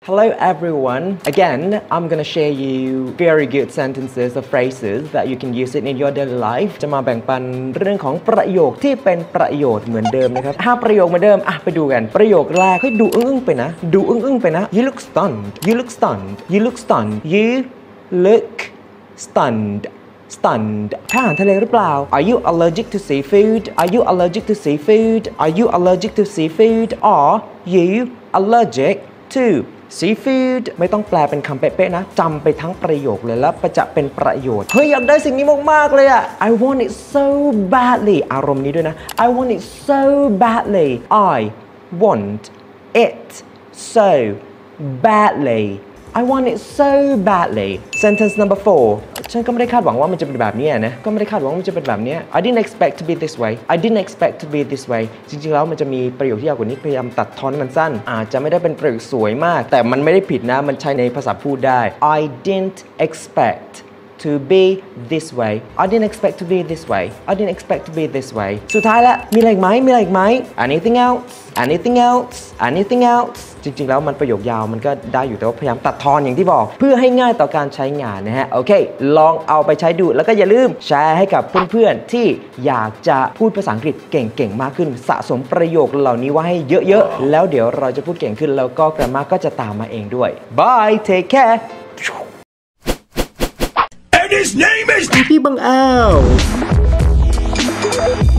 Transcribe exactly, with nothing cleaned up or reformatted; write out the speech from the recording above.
Hello everyone. Again, I'm gonna share you very good sentences or phrases that you can use it in your daily life จะมาแบ่งปันเรื่องของประโยคที่เป็นประโยชน์เหมือนเดิมนะครับห้าประโยคเหมือนเดิมอ่ะไปดูกันประโยคแรกให้ดูอึ้งๆไปนะดูอึ้งๆไปนะ You look stunned You look stunned You look stunned You look stunned stunned ถ้าอาหารทะเลหรือเปล่า Are you allergic to seafood Are you allergic to seafood Are you allergic to seafood Are you allergic to seafood ไม่ต้องแปลเป็นคำเป๊ะๆนะจำไปทั้งประโยคเลยแล้วจะเป็นประโยชน์เฮ้ยอยากได้สิ่งนี้มากๆเลยอะ I want it so badly อารมณ์นี้ด้วยนะ I want it so badly I want it so badly I want it so badly sentence number four ฉันก็ไม่ได้คาดหวังว่ามันจะเป็นแบบนี้นะก็ไม่ได้คาดหวังว่ามันจะเป็นแบบนี้ I didn't expect to be this way I didn't expect to be this way จริงๆแล้วมันจะมีประโยคที่ยาวกว่านี้พยายามตัดทอนให้มันสั้นอาจจะไม่ได้เป็นประโยคสวยมากแต่มันไม่ได้ผิดนะมันใช้ในภาษาพูดได้ I didn't expect to be this way I didn't expect to be this way I didn't expect to be this way สุดท้ายแล้วมีอะไรอีกไหมมีอะไรอีกไหม anything else anything else anything else จริงๆแล้วมันประโยคยาวมันก็ได้อยู่แต่ว่าพยายามตัดทอนอย่างที่บอกเพื่อให้ง่ายต่อการใช้งานนะฮะโอเคลองเอาไปใช้ดูแล้วก็อย่าลืมแชร์ให้กับเพื่อนๆที่อยากจะพูดภาษาอังกฤษเก่งๆมากขึ้นสะสมประโยคเหล่านี้ไว้ให้เยอะๆแล้วเดี๋ยวเราจะพูดเก่งขึ้นแล้วก็ grammar ก็จะตามมาเองด้วย bye take care And his name is Happy Bang Ao